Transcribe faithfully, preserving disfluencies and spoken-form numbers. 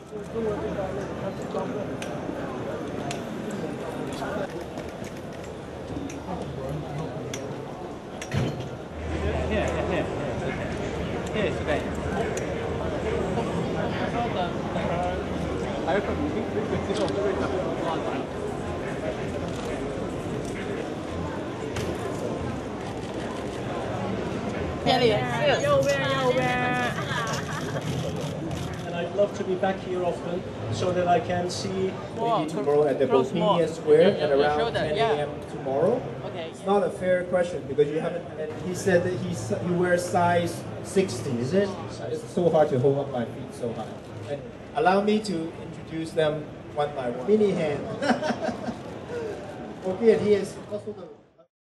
And I'd love to be back here often so that I can see maybe tomorrow at the Bohemia Square at around ten A M tomorrow. Okay. It's not a fair question because you haven't. And he said that he's, he wears size sixty, is it? It's so hard to hold up my feet so high. And allow me to introduce them one by one. Mini hand. 我记得 he is also the